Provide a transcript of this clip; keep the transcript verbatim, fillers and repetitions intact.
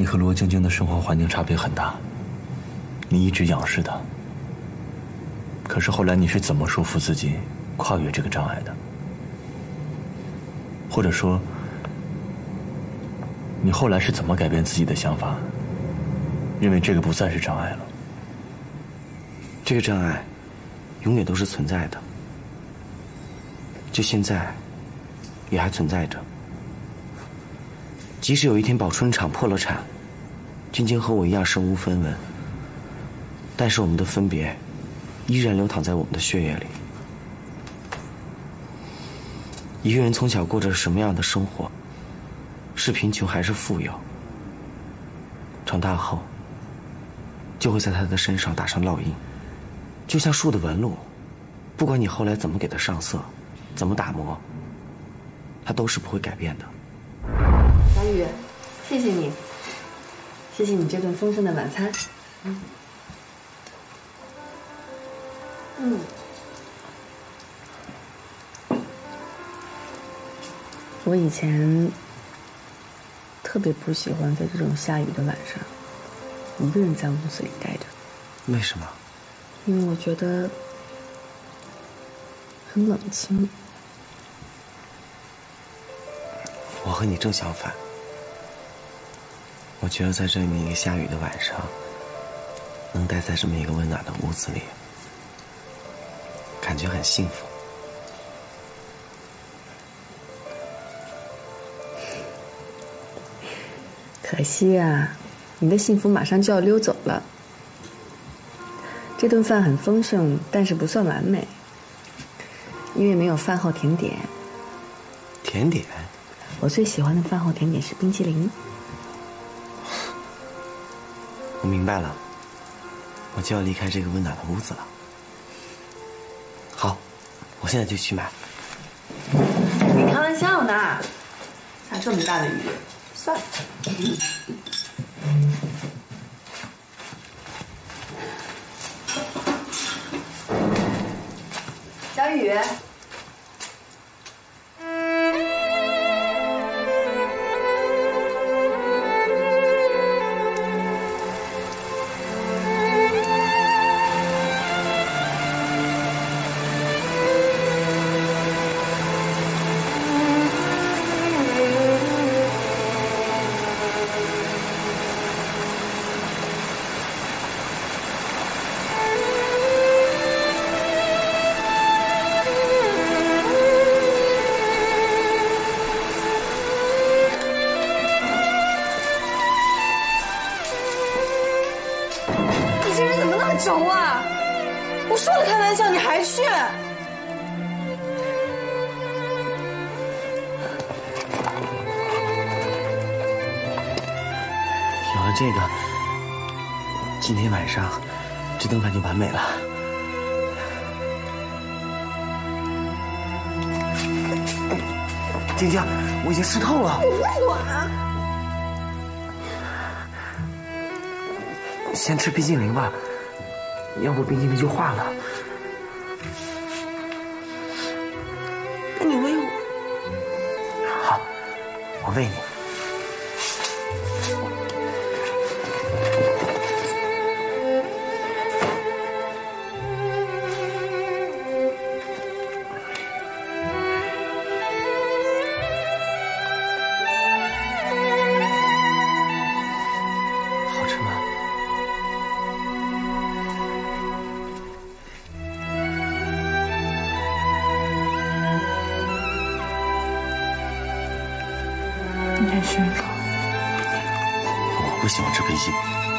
你和罗晶晶的生活环境差别很大，你一直仰视她。可是后来你是怎么说服自己跨越这个障碍的？或者说，你后来是怎么改变自己的想法，认为这个不再是障碍了？ 这个障碍永远都是存在的，就现在也还存在着。即使有一天宝春厂破了产，晶晶和我一样身无分文，但是我们的分别依然流淌在我们的血液里。一个人从小过着什么样的生活，是贫穷还是富有，长大后就会在他的身上打上烙印，就像树的纹路，不管你后来怎么给它上色，怎么打磨，它都是不会改变的。 小雨，谢谢你，谢谢你这顿丰盛的晚餐。嗯。嗯。我以前特别不喜欢在这种下雨的晚上一个人在屋子里待着。 为什么？ 因为我觉得很冷清。 我和你正相反，我觉得在这么一个下雨的晚上，能待在这么一个温暖的屋子里，感觉很幸福。 可惜啊，你的幸福马上就要溜走了。这顿饭很丰盛，但是不算完美，因为没有饭后甜点。 甜点？ 我最喜欢的饭后甜点是冰淇淋。 我明白了，我就要离开这个温暖的屋子了。好，我现在就去买。 你开玩笑呢？下这么大的雨，算了。小雨。 轴啊！我说了开玩笑，你还去？ 有了这个，今天晚上这顿饭就完美了。晶晶，我已经湿透了。 我不管。 先吃冰淇淋吧。要不冰淇淋就化了。 那你喂我。 好，我喂你。好吃吗？ 你太虚了。 我不喜欢吃冰淇淋。